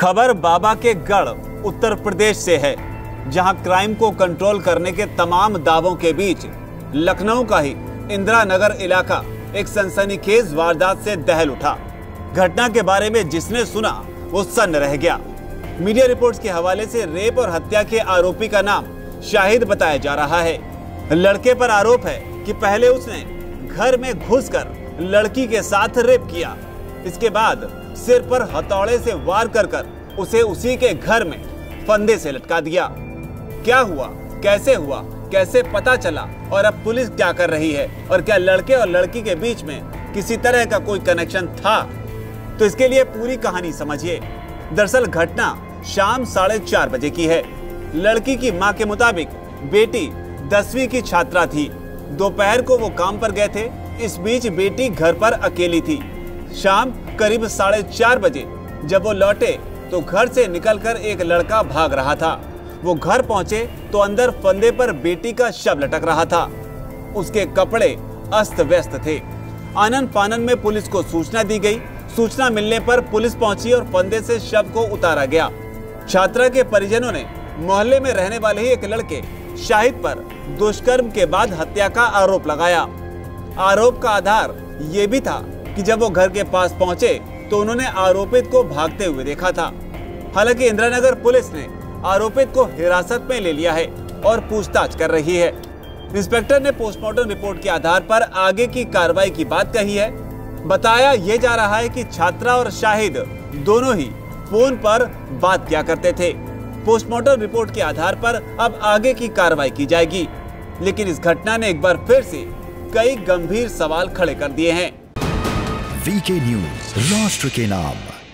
खबर बाबा के गढ़ उत्तर प्रदेश से है, जहां क्राइम को कंट्रोल करने के तमाम दावों के बीच लखनऊ का ही इंदिरा नगर इलाका एक सनसनीखेज वारदात से दहल उठा। घटना के बारे में जिसने सुना वो सन्न रह गया। मीडिया रिपोर्ट्स के हवाले से रेप और हत्या के आरोपी का नाम शाहिद बताया जा रहा है। लड़के पर आरोप है कि पहले उसने घर में घुसकर लड़की के साथ रेप किया। इसके बाद सिर पर हथौड़े से वार कर उसे उसी के घर में फंदे से लटका दिया। क्या हुआ, कैसे हुआ, कैसे पता चला और अब पुलिस क्या कर रही है और क्या लड़के और लड़की के बीच में किसी तरह का कोई कनेक्शन था, तो इसके लिए पूरी कहानी समझिए। दरअसल घटना शाम 4:30 बजे की है। लड़की की मां के मुताबिक बेटी 10वीं की छात्रा थी। दोपहर को वो काम पर गए थे। इस बीच बेटी घर पर अकेली थी। शाम करीब 4:30 बजे जब वो लौटे तो घर से निकलकर एक लड़का भाग रहा था। वो घर पहुंचे तो अंदर फंदे पर बेटी का शव लटक रहा था। उसके कपड़े अस्त व्यस्त थे। आनन फानन में पुलिस को सूचना दी गई। सूचना मिलने पर पुलिस पहुंची और फंदे से शव को उतारा गया। छात्रा के परिजनों ने मोहल्ले में रहने वाले ही एक लड़के शाहिद पर दुष्कर्म के बाद हत्या का आरोप लगाया। आरोप का आधार ये भी था कि जब वो घर के पास पहुंचे तो उन्होंने आरोपित को भागते हुए देखा था। हालांकि इंदिरा नगर पुलिस ने आरोपित को हिरासत में ले लिया है और पूछताछ कर रही है। इंस्पेक्टर ने पोस्टमार्टम रिपोर्ट के आधार पर आगे की कार्रवाई की बात कही है। बताया ये जा रहा है कि छात्रा और शाहिद दोनों ही फोन पर बात किया करते थे। पोस्टमार्टम रिपोर्ट के आधार पर अब आगे की कार्रवाई की जाएगी। लेकिन इस घटना ने एक बार फिर से कई गंभीर सवाल खड़े कर दिए हैं। वीके न्यूज, राष्ट्र के नाम।